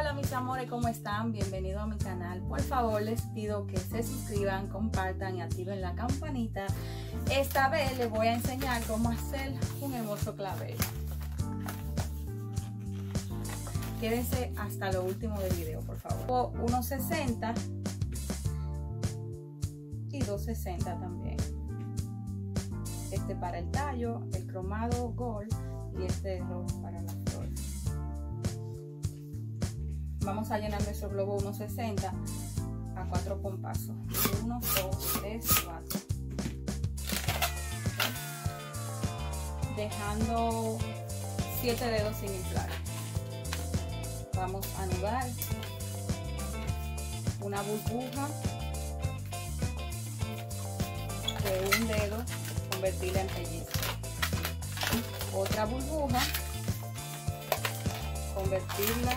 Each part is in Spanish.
Hola mis amores, ¿cómo están? Bienvenidos a mi canal. Por favor les pido que se suscriban, compartan y activen la campanita. Esta vez les voy a enseñar cómo hacer un hermoso clavel. Quédense hasta lo último del video, por favor. 1.60 y 2.60 también. Este para el tallo, el cromado gold y este rojo para la flor. Vamos a llenar nuestro globo 1.60 a 4 compassos. 1, 2, 3, 4. Dejando 7 dedos sin inflar. Vamos a anudar una burbuja de un dedo, convertirla en pellizco. Otra burbuja, convertirla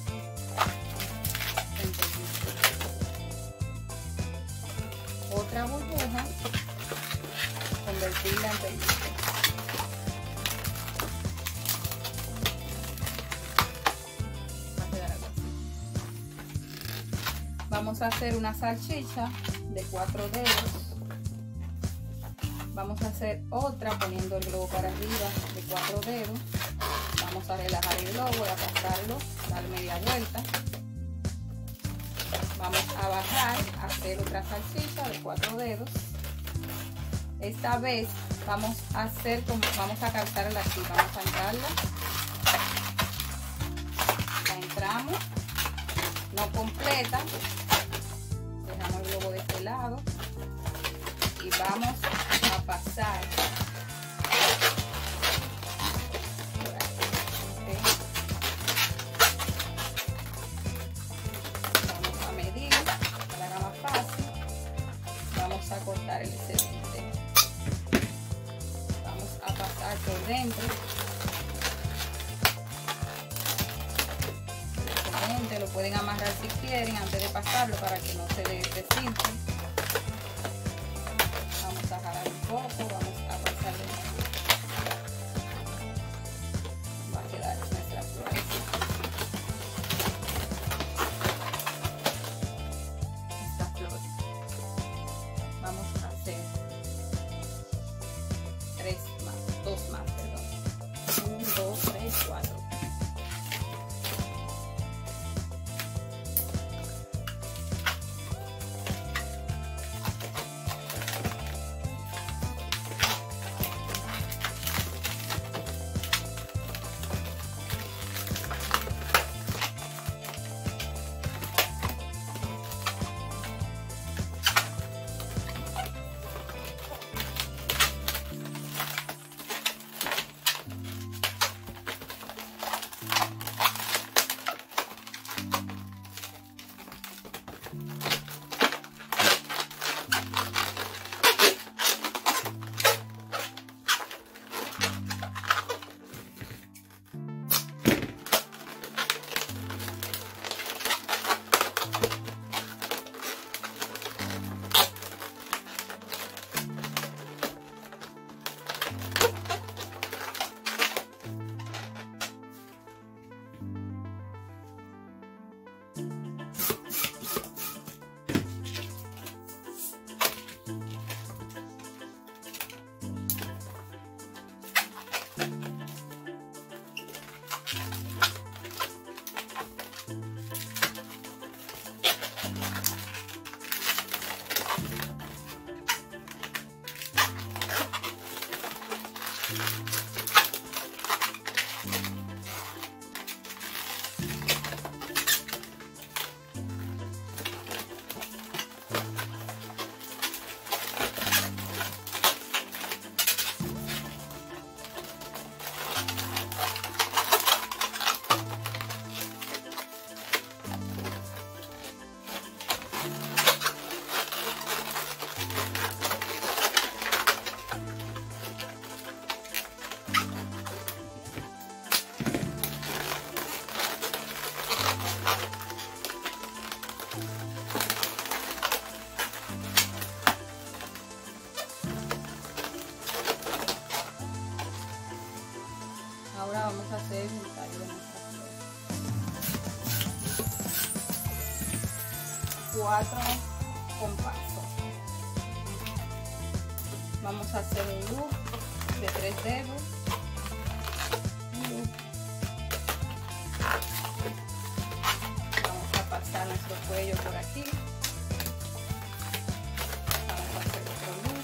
en pellizco. Otra burbuja, convertirla en pellizco. Vamos a hacer una salchicha de 4 dedos. Vamos a hacer otra poniendo el globo para arriba de 4 dedos. Vamos a relajar el globo y a pasarlo, dar media vuelta. Vamos a bajar, a hacer otra salchicha de 4 dedos. Esta vez vamos a hacer como, vamos a calzarla aquí, vamos a entrarla. La entramos, no completa. Dejamos el globo de este lado y vamos a pasar por aquí. ¿Okay? Vamos a medir para que haga más fácil. Vamos a cortar el excedente. Vamos a pasar por dentro. Lo pueden amarrar si quieren antes de pasarlo para que no se descinte. Vamos a jalar un poco, vamos a pasarlo. Va a quedar nuestra flor. Esta flor. Vamos a hacer 2 más, perdón. 1, 2, 3, 4. 4 compasos. Vamos a hacer un loop de 3 dedos. Vamos a pasar nuestro cuello por aquí. Vamos a hacer otro loop.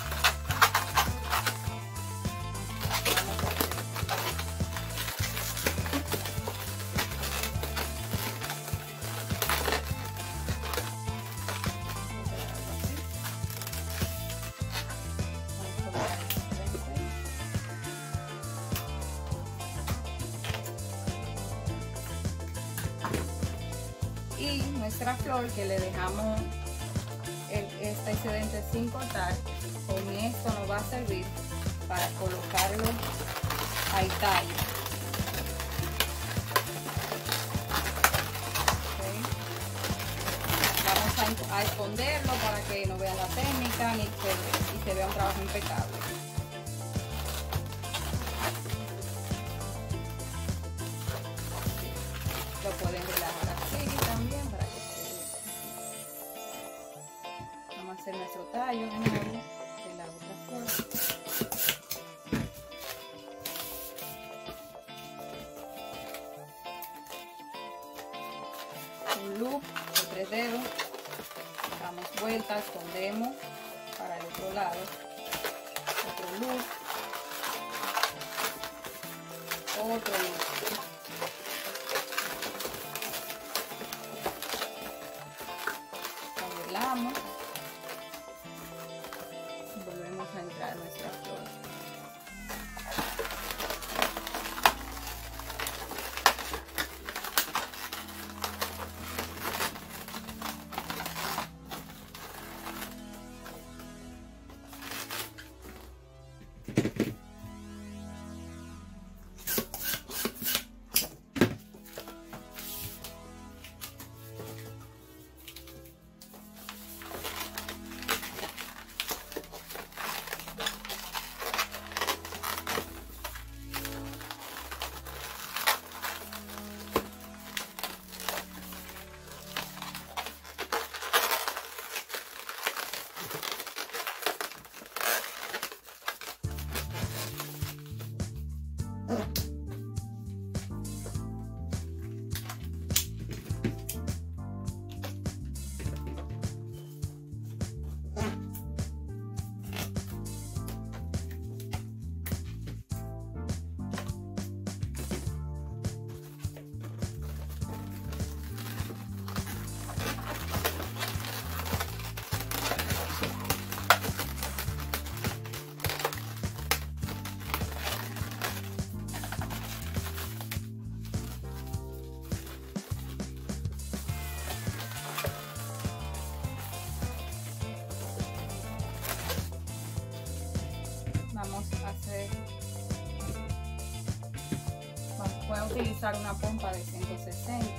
Y nuestra flor que le dejamos este excedente sin cortar, con esto nos va a servir para colocarlo al tallo. Okay. Vamos a esconderlo para que no vean la técnica y se vea un trabajo impecable. Lo pueden relajar así también para que se... Vamos a hacer nuestro tallo de nuevo de la otra flor. Un loop de 3 dedos, damos vuelta, escondemos para el otro lado, otro loop, otro loop. Doblamos y volvemos a entrar nuestra flor. Vamos a hacer, voy a utilizar una pompa de 160.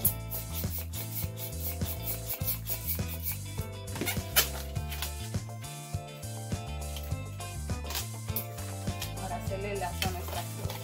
Para hacerle lazo a nuestra flor.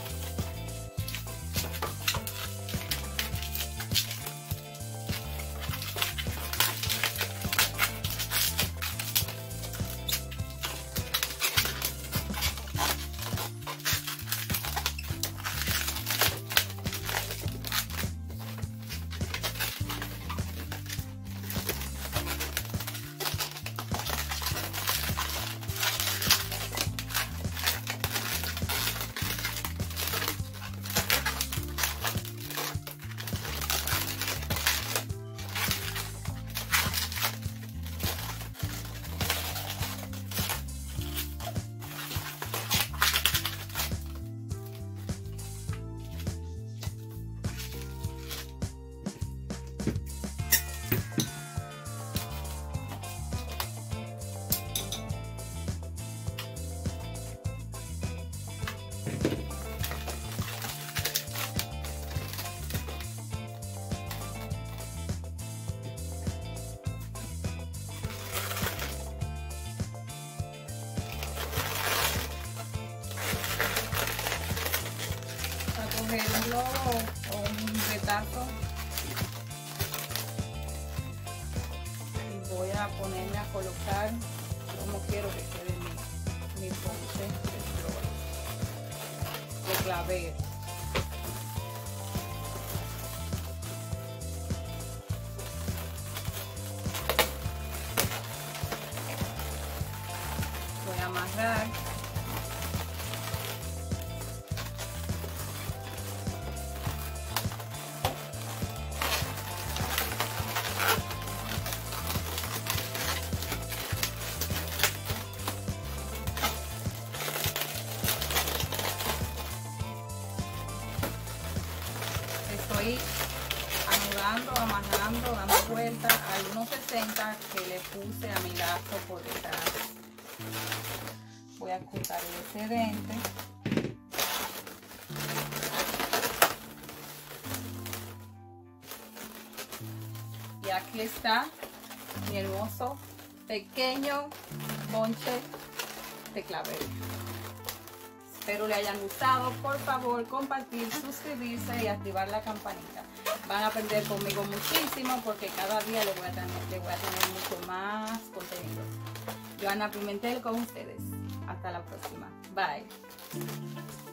Coger un globo o un retazo a ponerme a colocar como quiero que quede mi ponche de flores, de clavel. Voy a amarrar. Estoy anudando, amarrando, dando vuelta al 1.60 que le puse a mi lazo por detrás. Voy a cortar el excedente. Y aquí está mi hermoso pequeño ponche de clavel. Espero le hayan gustado. Por favor, compartir, suscribirse y activar la campanita. Van a aprender conmigo muchísimo porque cada día les voy a tener mucho más contenido. Johanna Pimentel con ustedes. Hasta la próxima. Bye.